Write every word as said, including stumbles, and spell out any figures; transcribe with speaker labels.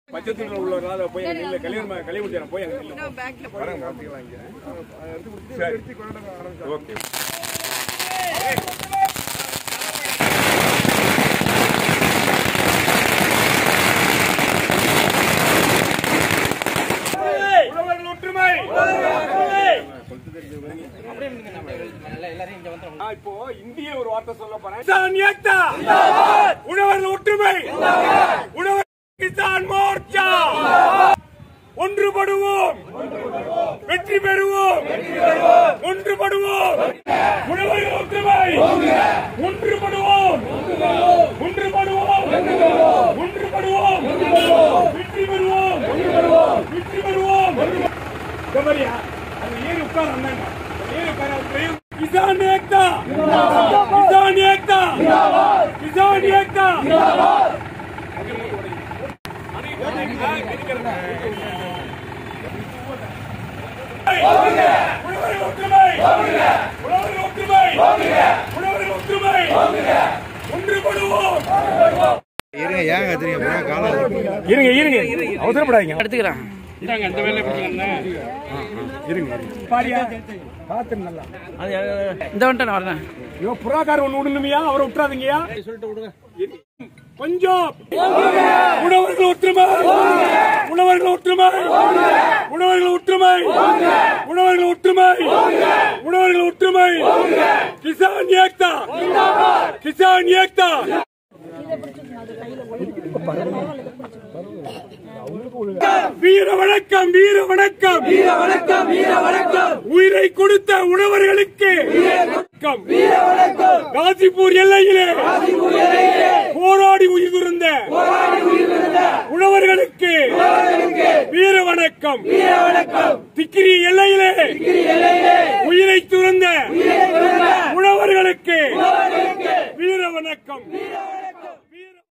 Speaker 1: பச்சத்தூர்ல உள்ளவரால போய் அங்க நில்ல கல்யாணம் கல்யாணம் போய் அங்க நில்ல பேக்ல வரங்க மாத்திக்கலாம் இங்க எடுத்து கொடுத்து எடுத்து கொண்டாட ஆரம்பிச்சோம் ஓகே உழவர்கள் ஒற்றுமை இப்போ இந்திய ஒரு வார்த்தை சொல்ல போறேன் கிசான் ஏக்தா ஜிந்தாபாத் உழவர்கள் ஒற்றுமை ஜிந்தாபாத் உழவர் கிசான் மோர்ச்சா ஒன்றுபடுவோம் வெற்றி பெறுவோம் ஒன்றுபடுவோம் உழவர்கள் ஒற்றுமை ஒன்றுபடுவோம் ஒன்றுபடுவோம் ஒன்றுபடுவோம் வெற்றி பெறுவோம் வெற்றி பெறுவோம் கபரியா அந்த ஏறி உட்கார் அண்ணன் ஏறி உட்கார் கிசான் ஏக்தா கிசான் ஏக்தா கிசான் ஏக்தா உழவர்கள் ஒற்றுமை உழவர்கள் ஒற்றுமை உழவர்கள் ஒற்றுமை ஒன்றுபடுவோம்
Speaker 2: இருங்க ஏங்க தெரியுமா காலம்
Speaker 1: இருங்க இருங்க அவசரப்படாதீங்க
Speaker 3: எடுத்துக்கிறேன்
Speaker 1: இதாங்க அந்த வேலையை பிடிச்சிக்கங்க இருங்க பாரியா பாத்து நல்லா
Speaker 3: இந்த வந்துட்டு நான் வரேன்
Speaker 1: ஐயோ புறாக்கார ஒண்ணு விடணுமையா அவரை விட்டுறாதீங்கயா சொல்லிட்டு விடுங்க பஞ்சாப் உழவர்கள் ஒற்றுமை உழவர்கள் ஒற்றுமை உழவர்கள் ஒற்றுமை உழவர்கள் ஒற்றுமை உழவர்கள் ஒற்றுமை கிசான் ஏக்தா கிசான் ஏக்தா வீர வணக்கம் வீர வணக்கம் வீர வணக்கம் வீர வணக்கம் உயிரை கொடுத்த உழவர்களுக்கு வீர வணக்கம் காசிப்பூர் எல்லையிலே போராடி உயிர் துறந்த உழவர்களுக்கு வீர வணக்கம் வீர வணக்கம் திக்கிரி எல்லையிலே உயிரை துறந்த உழவர்களுக்கு வீர வணக்கம் வீர வணக்கம்